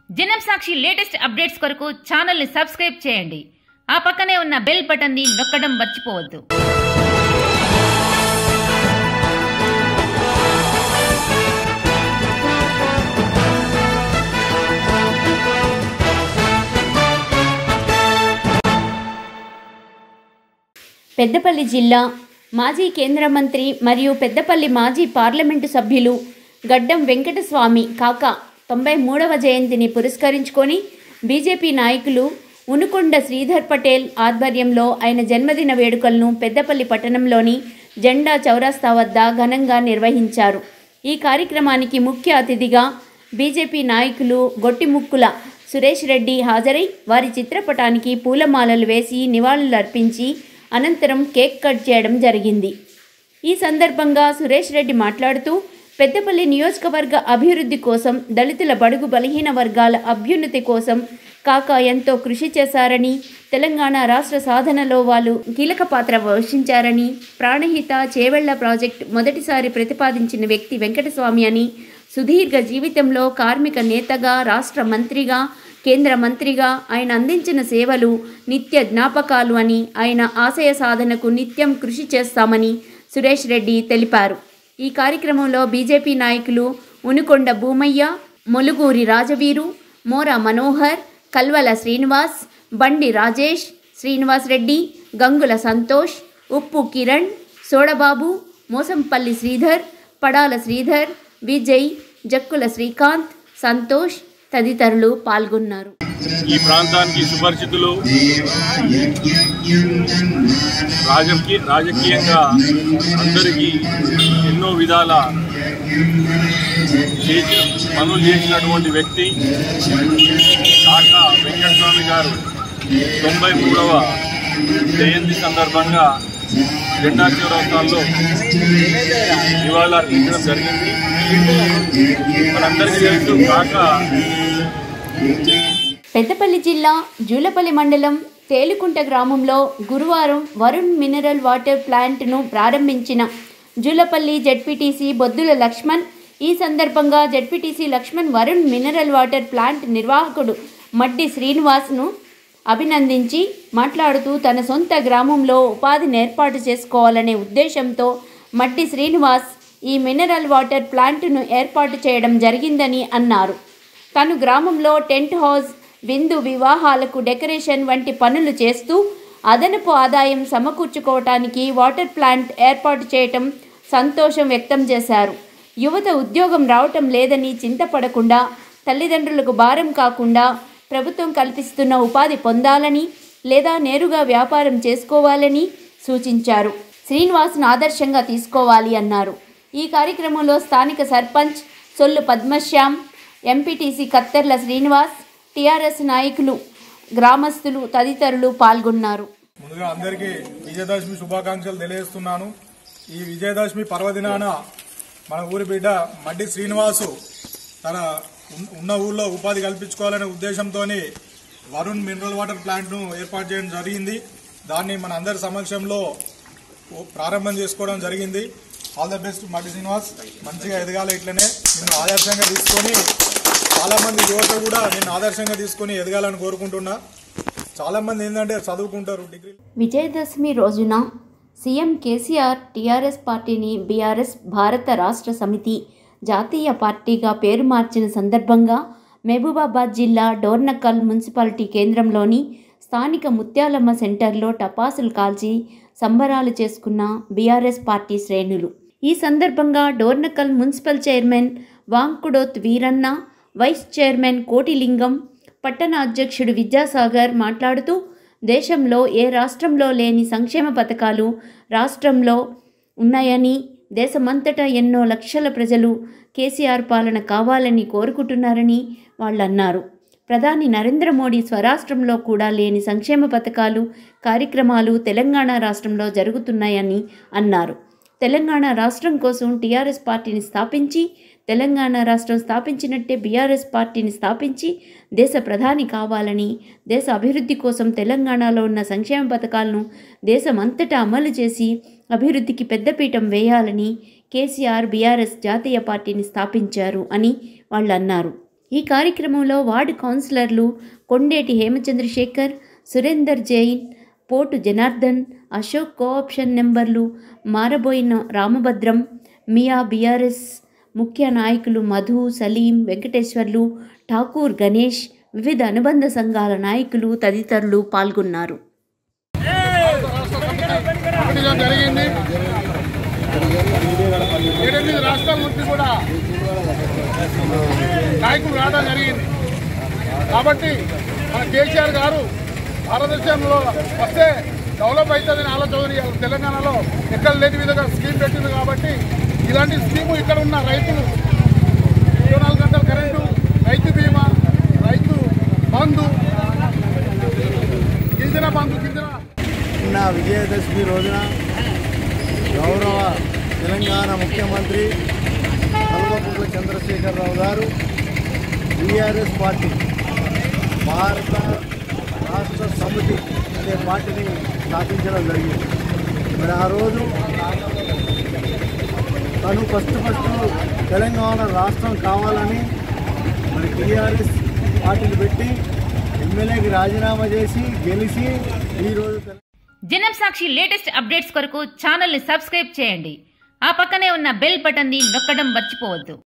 జనం Sakshi latest updates కొరకు channel ని సబ్స్క్రైబ్ చేయండి. ఆ పక్కనే ఉన్న బెల్ బటన్ ని నొక్కడం మర్చిపోవద్దు. పెద్దపల్లి జిల్లా మాజీ కేంద్ర మంత్రి మరియు పెద్దపల్లి మాజీ పార్లమెంటు సభ్యులు గడ్డం వెంకటస్వామి కాకా 93వ జయంతిని పురస్కరించుకొని బీజేపీ నాయకులు ఉనుకొండ శ్రీధర్ పటేల్ ఆధ్వర్యంలో ఆయన జన్మదిన వేడుకలను పెద్దపల్లి పట్టణంలోని జెండా చౌరస్తా వద్ద ఘనంగా నిర్వహించారు. ఈ కార్యక్రమానికి ముఖ్య అతిథిగా బీజేపీ నాయకులు గొట్టిముక్కుల సురేష్ రెడ్డి హాజరై వారి చిత్రపటానికి పూలమాలలు వేసి నివాళులర్పించి అనంతరం కేక్ కట్ చేయడం జరిగింది. ఈ సందర్భంగా సురేష్ రెడ్డి మాట్లాడుతూ పెద్దపల్లి నియోజకవర్గ అభివృద్ధి కోసం, దళితుల బడుగు బలహీన వర్గాల అభ్యున్నతి కోసం కాకా ఎంతో కృషి చేశారని, తెలంగాణ రాష్ట్ర సాధనలో వాళ్ళు కీలక పాత్ర వహించారని, ప్రాణహిత చేవెళ్ల ప్రాజెక్టు మొదటిసారి ప్రతిపాదించిన వ్యక్తి వెంకటస్వామి అని, సుదీర్ఘ జీవితంలో కార్మిక నేతగా, రాష్ట్ర మంత్రిగా, కేంద్ర మంత్రిగా ఆయన అందించిన సేవలు నిత్య జ్ఞాపకాలు అని, ఆయన ఆశయ సాధనకు నిత్యం కృషి చేస్తామని సురేష్ రెడ్డి తెలిపారు. ఈ కార్యక్రమంలో బీజేపీ నాయకులు ఉనుకొండ భూమయ్య, మొలుగూరి రాజవీరు, మోరా మనోహర్, కల్వల శ్రీనివాస్, బండి రాజేష్, శ్రీనివాస్ రెడ్డి, గంగుల సంతోష్, ఉప్పు కిరణ్, సోడబాబు, మోసంపల్లి శ్రీధర్, పడాల శ్రీధర్, విజయ్, జక్కుల శ్రీకాంత్, సంతోష్ తదితరులు పాల్గొన్నారు. ఈ ప్రాంతానికి సుపరిచితులు, రాజకీయంగా అందరికీ ఎన్నో విధాల పనులు చేసినటువంటి వ్యక్తి కాకా వెంకటస్వామి గారు 93వ జయంతి సందర్భంగా జెండా చౌరస్తాల్లో నివాళులర్పించడం జరిగింది. మనందరికీ తెలుసు కాకా పెద్దపల్లి జిల్లా జూలపల్లి మండలం తేలుకుంట గ్రామంలో గురువారం వరుణ్ మినరల్ వాటర్ ప్లాంట్ను ప్రారంభించిన జూలపల్లి జెడ్పీటీసీ బొద్దుల లక్ష్మణ్. ఈ సందర్భంగా ZPTC Laxman Varun mineral water plant నిర్వాహకుడు మడ్డి శ్రీనివాస్ను అభినందించి మాట్లాడుతూ తన సొంత గ్రామంలో ఉపాధిని ఏర్పాటు చేసుకోవాలనే ఉద్దేశంతో మడ్డి శ్రీనివాస్ ఈ మినరల్ వాటర్ ప్లాంట్ను ఏర్పాటు చేయడం జరిగిందని అన్నారు. తను గ్రామంలో టెంట్ హౌస్, విందు, వివాహాలకు డెకరేషన్ వంటి పనులు చేస్తూ అదనపు ఆదాయం సమకూర్చుకోవటానికి వాటర్ ప్లాంట్ ఏర్పాటు చేయటం సంతోషం వ్యక్తం చేశారు. యువత ఉద్యోగం రావటం లేదని చింతపడకుండా, తల్లిదండ్రులకు భారం కాకుండా ప్రభుత్వం కల్పిస్తున్న ఉపాధి పొందాలని లేదా నేరుగా వ్యాపారం చేసుకోవాలని సూచించారు. శ్రీనివాస్ను ఆదర్శంగా తీసుకోవాలి అన్నారు. ఈ కార్యక్రమంలో స్థానిక సర్పంచ్ సొల్లు పద్మశ్యామ్, ఎంపీటీసీ కత్తెర్ల శ్రీనివాస్, టీఆర్ఎస్ నాయకులు, గ్రామస్తులు తదితరులు పాల్గొన్నారు. ముందుగా అందరికీ విజయదశమి శుభాకాంక్షలు తెలియజేస్తున్నాను. ఈ విజయదశమి పర్వదినాన మన ఊరి బిడ్డ మడ్డి శ్రీనివాసు తన ఉన్న ఊళ్ళో ఉపాధి కల్పించుకోవాలనే ఉద్దేశంతో వరుణ్ మినరల్ వాటర్ ప్లాంట్ను ఏర్పాటు చేయడం జరిగింది. దాన్ని మన అందరి సమక్షంలో ప్రారంభం చేసుకోవడం జరిగింది. All the best Maddi Srinivas, మంచిగా ఎదగాలి. ఇట్లనే నేను ఆదర్శంగా తీసుకొని చాలామంది యువత కూడా నేను ఆదర్శంగా తీసుకొని ఎదగాలని కోరుకుంటున్నా. చాలామంది ఏంటంటే చదువుకుంటారు డిగ్రీ. విజయదశమి రోజున సీఎం కేసీఆర్ టీఆర్ఎస్ పార్టీని బీఆర్ఎస్ భారత రాష్ట్ర సమితి జాతీయ పార్టీగా పేరు మార్చిన సందర్భంగా మహబూబాబాద్ జిల్లా డోర్నకల్ మున్సిపాలిటీ కేంద్రంలోని స్థానిక ముత్యాలమ్మ సెంటర్లో టపాసులు కాల్చి సంబరాలు చేసుకున్న బీఆర్ఎస్ పార్టీ శ్రేణులు. ఈ సందర్భంగా Dornakal municipal chairman Vankudoth Veeranna, vice chairman Kotilingam, పట్టణ అధ్యక్షుడు విద్యాసాగర్ మాట్లాడుతూ దేశంలో ఏ రాష్ట్రంలో లేని సంక్షేమ పథకాలు రాష్ట్రంలో ఉన్నాయని, దేశమంతటా ఎన్నో లక్షల ప్రజలు కేసీఆర్ పాలన కావాలని కోరుకుంటున్నారని వాళ్ళు అన్నారు. ప్రధాని నరేంద్ర మోడీ స్వరాష్ట్రంలో కూడా లేని సంక్షేమ పథకాలు, కార్యక్రమాలు తెలంగాణ రాష్ట్రంలో జరుగుతున్నాయని అన్నారు. తెలంగాణ రాష్ట్రం కోసం టీఆర్ఎస్ పార్టీని స్థాపించి, తెలంగాణ రాష్ట్రం స్థాపించినట్టే బీఆర్ఎస్ పార్టీని స్థాపించి దేశ ప్రధాని కావాలని, దేశ అభివృద్ధి కోసం తెలంగాణలో ఉన్న సంక్షేమ పథకాలను దేశమంతటా అమలు చేసి అభివృద్ధికి పెద్దపీఠం వేయాలని కేసీఆర్ బీఆర్ఎస్ జాతీయ పార్టీని స్థాపించారు అని వాళ్ళు అన్నారు. ఈ కార్యక్రమంలో వార్డు కౌన్సిలర్లు కొండేటి హేమచంద్రశేఖర్, సురేందర్ జైన్, పోటు జనార్దన్, అశోక్, కోఆప్షన్ నెంబర్లు మారబోయిన రామభద్రం, మియా బీఆర్ఎస్ ముఖ్య నాయకులు మధు, సలీం, వెంకటేశ్వర్లు, ఠాకూర్ గణేష్, వివిధ అనుబంధ సంఘాల నాయకులు తదితరులు పాల్గొన్నారు. జరిగింది 7 రాష్ట్రాల నుంచి కూడా నాయకులు రావడం జరిగింది. కాబట్టి మన కేసీఆర్ గారు భారతదేశంలో వస్తే డెవలప్ అవుతుందని ఆలోచన తెలంగాణలో ఎక్కడ లేని విధంగా స్కీమ్ పెట్టింది. కాబట్టి ఇలాంటి స్కీము ఇక్కడ ఉన్న రైతులు 24 గంటల కరెంటు, రైతు బీమా, రైతు బంధు, గింజల బంధు, నిన్న విజయదశమి రోజున గౌరవ తెలంగాణ ముఖ్యమంత్రి కల్వకుంట్ల చంద్రశేఖరరావు గారు బీఆర్ఎస్ పార్టీ భారత రాష్ట్ర సమితి అనే పార్టీని స్థాపించడం జరిగింది. మరి ఆ రోజు తను ఫస్ట్ తెలంగాణ రాష్ట్రం కావాలని మరి టీఆర్ఎస్ పార్టీని పెట్టి ఎమ్మెల్యేకి రాజీనామా చేసి గెలిచి ఈరోజు జనం సాక్షి లేటెస్ట్ అప్డేట్స్ కొరకు ఛానల్ని సబ్స్క్రైబ్ చేయండి. ఆ పక్కనే ఉన్న బెల్ బటన్ని నొక్కడం మర్చిపోవద్దు.